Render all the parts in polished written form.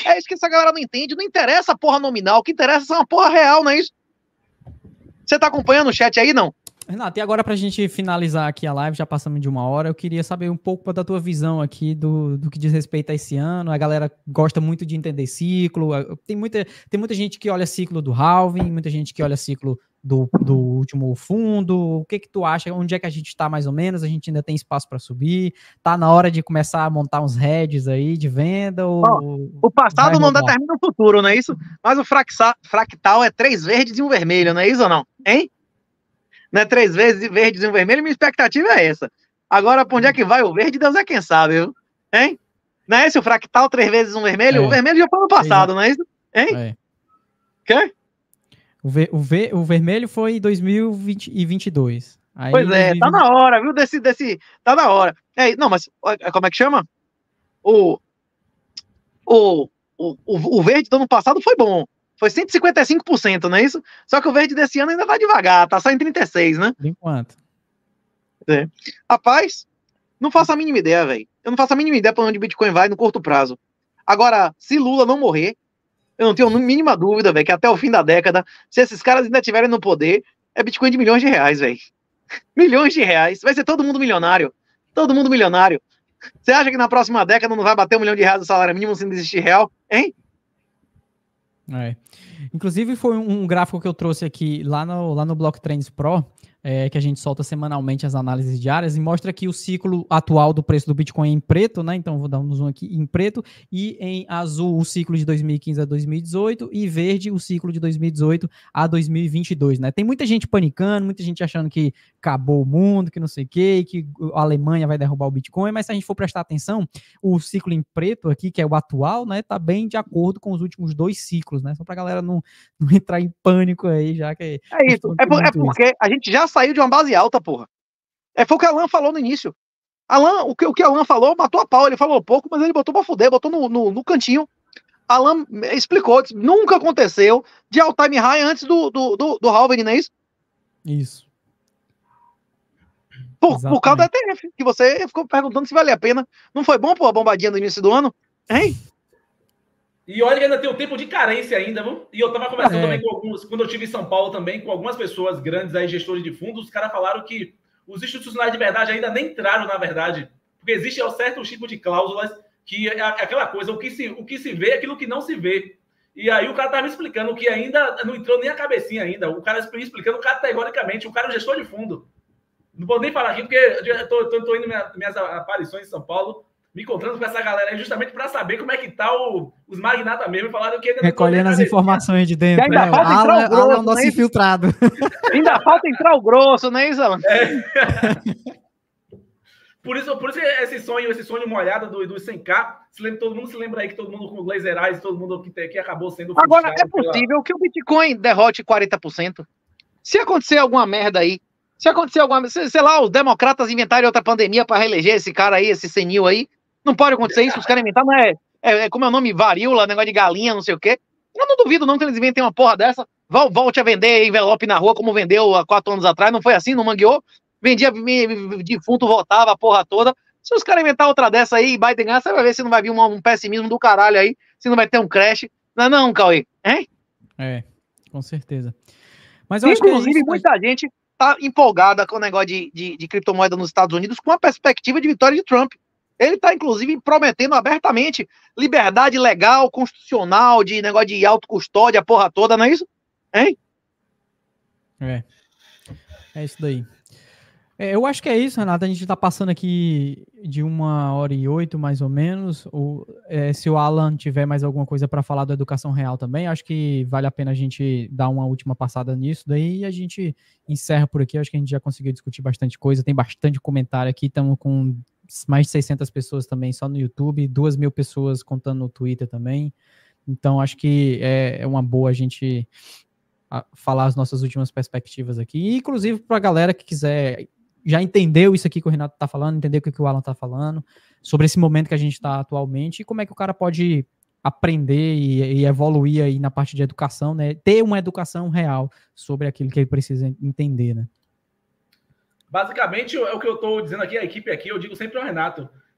É isso que essa galera não entende. Não interessa a porra nominal, o que interessa é uma porra real, não é isso? Você tá acompanhando o chat aí, não? Renato, e agora pra gente finalizar aqui a live, já passamos de 1 hora, eu queria saber um pouco da tua visão aqui do que diz respeito a esse ano. A galera gosta muito de entender ciclo, tem muita gente que olha ciclo do halving, muita gente que olha ciclo do último fundo. O que tu acha? Onde é que a gente tá mais ou menos? A gente ainda tem espaço para subir? Tá na hora de começar a montar uns hedges aí de venda? Ou o passado não determina o futuro, não é isso? Mas o fractal é 3 verdes e 1 vermelho, não é isso ou não? Hein? Não é 3 verdes e 1 vermelho? Minha expectativa é essa. Agora, pra onde é que vai o verde? Deus é quem sabe, viu? Hein? Não é esse o fractal 3 vezes 1 vermelho? O vermelho já foi no passado, não é isso? Hein? Quê? O vermelho foi em 2022. Aí, pois é, 2020... tá na hora, viu? Tá na hora. Não, mas como é que chama? O verde do ano passado foi bom. Foi 155%, não é isso? Só que o verde desse ano ainda tá devagar, tá só em 36%, né? Por enquanto. Rapaz, não faço a mínima ideia, velho. Eu não faço a mínima ideia pra onde o Bitcoin vai no curto prazo. Agora, se Lula não morrer, eu não tenho a mínima dúvida, velho, que até o fim da década, se esses caras ainda estiverem no poder, é Bitcoin de milhões de reais, velho. Milhões de reais. Vai ser todo mundo milionário. Todo mundo milionário. Você acha que na próxima década não vai bater R$1 milhão do salário mínimo sem existir real? Hein? Inclusive foi um gráfico que eu trouxe aqui lá no Block Trends Pro, que a gente solta semanalmente as análises diárias, e mostra aqui o ciclo atual do preço do Bitcoin em preto, né? Então vou dar um zoom aqui em preto, e em azul o ciclo de 2015 a 2018, e verde o ciclo de 2018 a 2022, né? Tem muita gente panicando, muita gente achando que acabou o mundo, que não sei o quê, que a Alemanha vai derrubar o Bitcoin, mas se a gente for prestar atenção, o ciclo em preto aqui, que é o atual, né? Tá bem de acordo com os últimos 2 ciclos, né? Só pra galera não entrar em pânico aí, já que... É isso, porque a gente já saiu de uma base alta, porra. Foi o que o Alan falou no início. O que o Alan falou matou a pau. Ele falou pouco, mas ele botou pra fuder, botou no cantinho. Alan explicou, disse, nunca aconteceu de all-time high antes do halving, não é isso? Isso. Por causa da ETF, que você ficou perguntando se valia a pena. Não foi bom, pô, a bombadinha no início do ano? Hein? E olha que ainda tem um tempo de carência ainda, viu? E eu tava conversando também com alguns, quando eu estive em São Paulo também, com algumas pessoas grandes aí, gestores de fundos, os caras falaram que os institucionais de verdade ainda nem entraram, na verdade, porque existe um certo tipo de cláusulas que é aquela coisa, o que se vê é aquilo que não se vê. E aí o cara tava me explicando que ainda não entrou nem a cabecinha ainda, o cara explicando categoricamente, o cara é um gestor de fundo. Não vou nem falar aqui, porque eu tô indo minhas aparições em São Paulo, me encontrando com essa galera aí justamente para saber como é que tá os magnatas mesmo, falaram que ainda não recolhendo as informações de dentro, ainda falta entrar o grosso, é o nosso infiltrado. Ainda falta entrar o grosso, não é isso, Alan? Por isso esse sonho molhado dos 100k, todo mundo se lembra aí que todo mundo com o Glazer Eyes, todo mundo que acabou sendo... Agora, é possível que o Bitcoin derrote 40%. Se acontecer alguma merda aí, sei lá, os democratas inventarem outra pandemia para reeleger esse cara aí, esse senil aí, não pode acontecer isso, os caras inventaram, não como é o nome, varíola, negócio de galinha, não sei o quê. Eu não duvido não que eles inventem uma porra dessa, volte a vender envelope na rua como vendeu há 4 anos atrás, não foi assim, não mangueou? Vendia defunto, votava a porra toda. Se os caras inventar outra dessa aí, Biden ganhar, você vai ver se não vai vir um pessimismo do caralho aí, se não vai ter um crash. Não, Cauê, hein? Com certeza. Mas eu inclusive, acho que é isso, muita gente tá empolgada com o negócio de criptomoeda nos Estados Unidos com a perspectiva de vitória de Trump. Ele tá, inclusive, prometendo abertamente liberdade legal, constitucional, de negócio de autocustódia, a porra toda, não é isso? Hein? É isso daí. Eu acho que é isso, Renato. A gente tá passando aqui de 1h08, mais ou menos. Se o Alan tiver mais alguma coisa para falar da educação real também, acho que vale a pena a gente dar uma última passada nisso. Daí a gente encerra por aqui. Acho que a gente já conseguiu discutir bastante coisa. Tem bastante comentário aqui. Estamos com mais de 600 pessoas também só no YouTube, 2.000 pessoas contando no Twitter também. Então, acho que é uma boa a gente falar as nossas últimas perspectivas aqui. E, inclusive, para a galera que quiser... já entendeu isso aqui que o Renato está falando, entendeu o que o Alan está falando, sobre esse momento que a gente está atualmente e como é que o cara pode aprender e evoluir aí na parte de educação, né? Ter uma educação real sobre aquilo que ele precisa entender, né? Basicamente, é o que eu estou dizendo aqui, a equipe aqui, eu digo sempre ao Renato,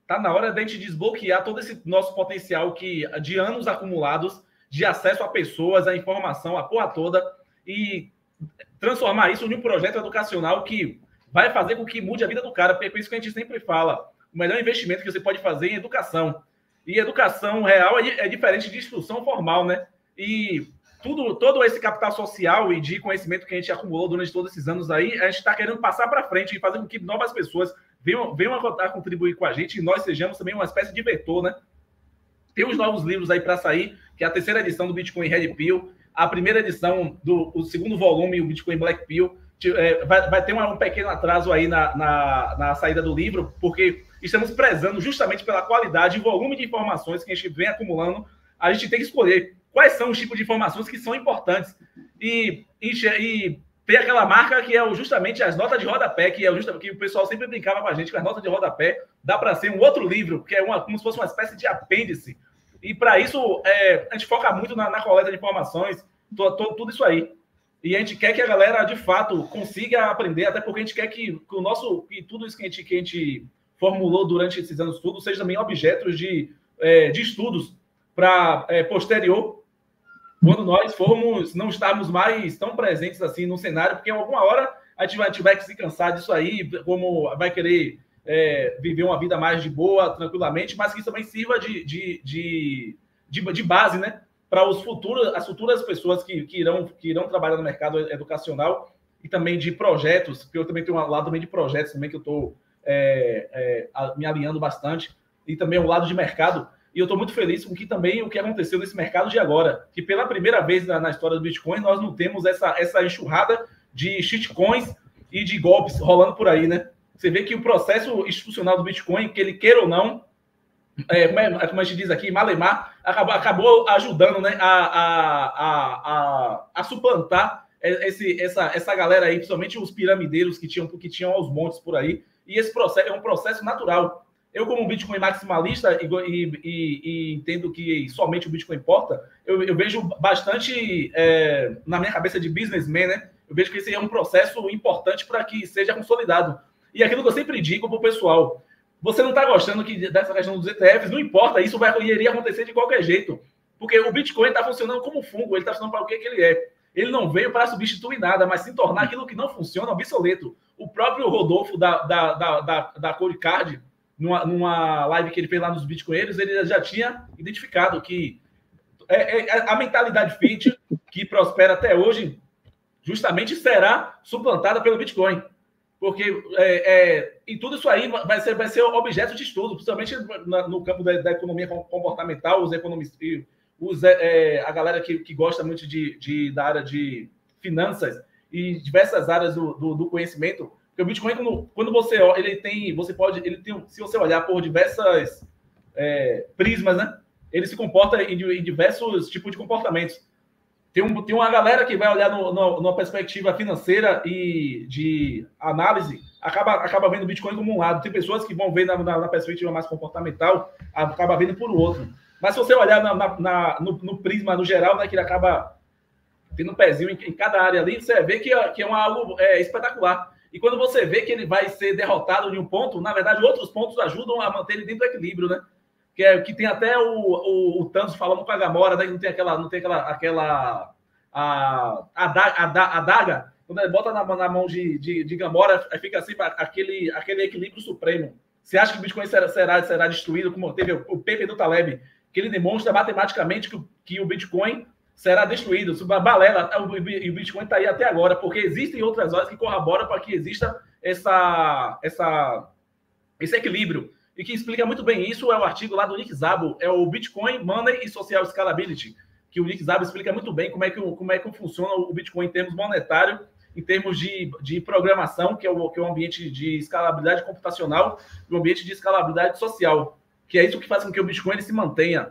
Tá na hora da gente desbloquear todo esse nosso potencial de anos acumulados, de acesso a pessoas, a informação, a porra toda, e transformar isso em um projeto educacional que vai fazer com que mude a vida do cara. Porque é isso que a gente sempre fala. O melhor investimento que você pode fazer é em educação. E educação real é diferente de instrução formal, né? E todo esse capital social e de conhecimento que a gente acumulou durante todos esses anos aí, a gente está querendo passar para frente e fazer com que novas pessoas venham a contribuir com a gente e nós sejamos também uma espécie de vetor, né? Tem os novos livros aí para sair, que é a 3ª edição do Bitcoin Red Pill, a 1ª edição do 2º volume, o Bitcoin Black Pill. Vai ter um pequeno atraso aí na saída do livro, porque estamos prezando justamente pela qualidade e volume de informações que a gente vem acumulando. A gente tem que escolher quais são os tipos de informações que são importantes e ter aquela marca que é justamente as notas de rodapé, que o pessoal sempre brincava com a gente, que as notas de rodapé dá para ser um outro livro, que é como se fosse uma espécie de apêndice. E para isso, a gente foca muito na coleta de informações, tudo isso aí. E a gente quer que a galera, de fato, consiga aprender, até porque a gente quer que tudo isso que a gente formulou durante esses anos todos seja também objetos de estudos para posterior, quando nós não estarmos mais tão presentes assim no cenário, porque em alguma hora a gente vai se cansar disso aí, como vai querer viver uma vida mais de boa, tranquilamente, mas que isso também sirva de base, né? Para as futuras pessoas que irão trabalhar no mercado educacional e também de projetos, porque eu também tenho um lado também de projetos também que eu estou me alinhando bastante, e também um lado de mercado. E eu estou muito feliz com o que aconteceu nesse mercado de agora, que pela primeira vez na história do Bitcoin, nós não temos essa enxurrada de shitcoins e de golpes rolando por aí, né? Você vê que o processo institucional do Bitcoin, que ele queira ou não, como a gente diz aqui, malemar, acabou ajudando, né, a suplantar essa galera aí, principalmente os piramideiros que tinham aos montes por aí. E esse processo é um processo natural. Eu, como um Bitcoin maximalista e entendo que somente o Bitcoin importa, eu vejo bastante na minha cabeça de businessman, né? Eu vejo que esse é um processo importante para que seja consolidado. E aquilo que eu sempre digo para o pessoal, você não está gostando dessa questão dos ETFs, não importa, isso iria acontecer de qualquer jeito, porque o Bitcoin está funcionando como fungo, ele está funcionando para o que ele é. Ele não veio para substituir nada, mas sim tornar aquilo que não funciona obsoleto. O próprio Rodolfo da Coricard, numa live que ele fez lá nos Bitcoinheiros, ele já tinha identificado que a mentalidade fit, que prospera até hoje, justamente será suplantada pelo Bitcoin. Porque e tudo isso aí vai ser objeto de estudo, principalmente no campo da economia comportamental, os economistas, a galera que gosta muito da área de finanças e diversas áreas do conhecimento. Porque o Bitcoin, quando você se você olhar por diversas prismas, né, ele se comporta em diversos tipos de comportamentos. Tem uma galera que vai olhar numa perspectiva financeira e de análise, acaba vendo o Bitcoin como um lado. Tem pessoas que vão ver na perspectiva mais comportamental, acaba vendo por outro. Mas se você olhar no prisma, no geral, né, que ele acaba tendo um pezinho em cada área ali, você vai ver que é algo espetacular. E quando você vê que ele vai ser derrotado em um ponto, na verdade, outros pontos ajudam a manter ele dentro do equilíbrio, né? Que tem até o Thanos falando com a Gamora, né? Não tem aquela adaga, quando ele bota na mão de Gamora, fica assim, aquele equilíbrio supremo. Você acha que o Bitcoin será destruído, como teve o paper do Taleb, que ele demonstra matematicamente que o Bitcoin será destruído, balela, e o Bitcoin está aí até agora, porque existem outras horas que corroboram para que exista esse equilíbrio. E que explica muito bem isso é o artigo lá do Nick Szabo, é o Bitcoin, Money e Social Scalability, que o Nick Szabo explica muito bem como é que funciona o Bitcoin em termos monetários, em termos de programação, que é o ambiente de escalabilidade computacional e o ambiente de escalabilidade social, que é isso que faz com que o Bitcoin ele se mantenha.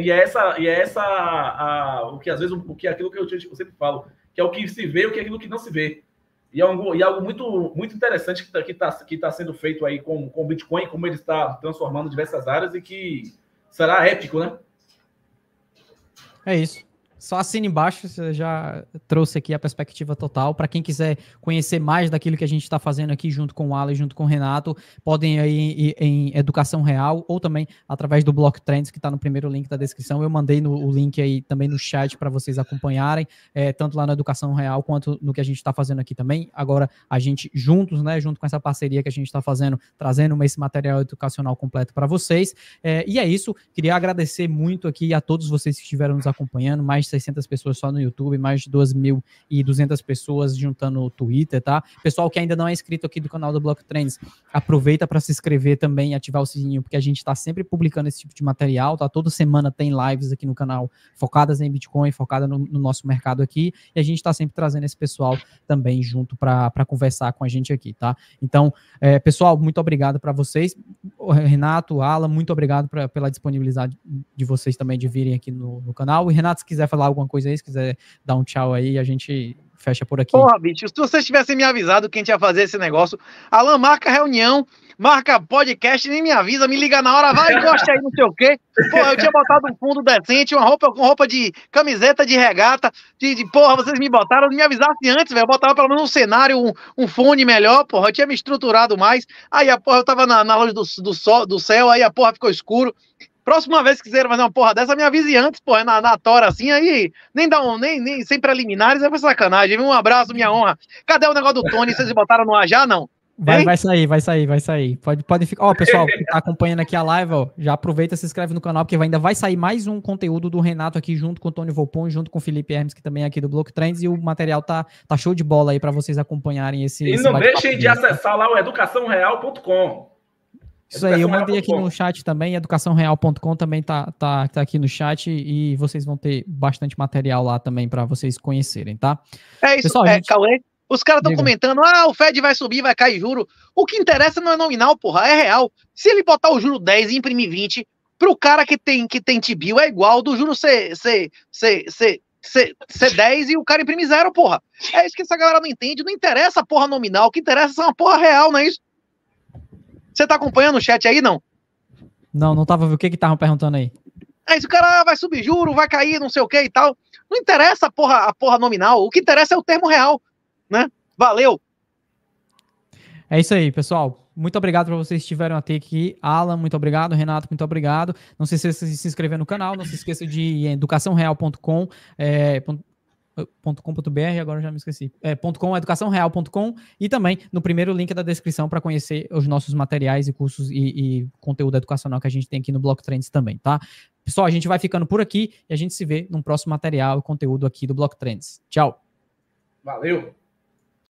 Aquilo que eu sempre falo, que é o que se vê, o que é aquilo que não se vê. E é algo muito, muito interessante que tá sendo feito aí com o Bitcoin, como ele está transformando diversas áreas e que será épico, né? É isso. Só assina embaixo, você já trouxe aqui a perspectiva total. Para quem quiser conhecer mais daquilo que a gente está fazendo aqui junto com o Alan e junto com o Renato, podem ir em Educação Real ou também através do Block Trends, que está no primeiro link da descrição. Eu mandei o link aí também no chat para vocês acompanharem, tanto lá na Educação Real quanto no que a gente está fazendo aqui também. Agora, a gente juntos, né, junto com essa parceria que a gente está fazendo, trazendo esse material educacional completo para vocês. E é isso. Queria agradecer muito aqui a todos vocês que estiveram nos acompanhando, mais de 600 pessoas só no YouTube, mais de 2.200 pessoas juntando o Twitter, tá? Pessoal que ainda não é inscrito aqui do canal do Block Trends, aproveita para se inscrever também e ativar o sininho, porque a gente está sempre publicando esse tipo de material, tá? Toda semana tem lives aqui no canal focadas em Bitcoin, focada no nosso mercado aqui, e a gente está sempre trazendo esse pessoal também junto para conversar com a gente aqui, tá? Então, pessoal, muito obrigado para vocês. Renato, Alan, muito obrigado pela disponibilidade de vocês também de virem aqui no canal. E Renato, se quiser falar alguma coisa aí, se quiser dar um tchau aí, a gente fecha por aqui. Porra, bicho, se vocês tivessem me avisado que a gente ia fazer esse negócio, Alan, marca reunião, marca podcast, nem me avisa, me liga na hora, vai, encosta aí, não sei o quê. Porra, eu tinha botado um fundo decente, uma roupa de camiseta de regata, porra, vocês me botaram, me avisassem antes, velho, eu botava pelo menos um cenário, um fone melhor, porra, eu tinha me estruturado mais, aí a porra, eu tava na luz do céu, aí a porra ficou escuro. Próxima vez que quiserem fazer uma porra dessa, me avise antes, porra, na tora assim, aí nem sem preliminares, é sacanagem. Um abraço, minha honra. Cadê o negócio do Tony? Vocês botaram no ar já, não? Vai sair. Pode ficar. Ó, pessoal, que tá acompanhando aqui a live, ó, já aproveita, se inscreve no canal, porque ainda vai sair mais um conteúdo do Renato aqui, junto com o Tony Volpon, junto com o Felipe Hermes, que também é aqui do Block Trends, e o material tá show de bola aí para vocês acompanharem esse. E não deixem de acessar lá o educaçãoreal.com. Isso aí, eu mandei aqui no chat também, educaçãoreal.com também tá aqui no chat, e vocês vão ter bastante material lá também para vocês conhecerem, tá? É isso, pessoal, Cauê. Os caras estão comentando, o Fed vai subir, vai cair juro. O que interessa não é nominal, porra, é real. Se ele botar o juro 10 e imprimir 20, pro cara que tem T-bill é igual do juro ser 10 e o cara imprimir 0, porra. É isso que essa galera não entende. Não interessa a porra nominal, o que interessa é uma porra real, não é isso? Você tá acompanhando o chat aí, não? Não tava vendo o que estavam perguntando aí. É isso, o cara vai subir juro, vai cair, não sei o que e tal. Não interessa a porra nominal, o que interessa é o termo real, né? Valeu! É isso aí, pessoal. Muito obrigado para vocês que estiveram até aqui. Alan, muito obrigado. Renato, muito obrigado. Não se esqueça de se inscrever no canal, não se esqueça de ir em educaçãoreal.com, .com.br, agora já me esqueci. .com, educaçãoreal.com, e também no primeiro link da descrição para conhecer os nossos materiais e cursos e conteúdo educacional que a gente tem aqui no Block Trends também, tá? Pessoal, a gente vai ficando por aqui e a gente se vê num próximo material e conteúdo aqui do Block Trends. Tchau! Valeu!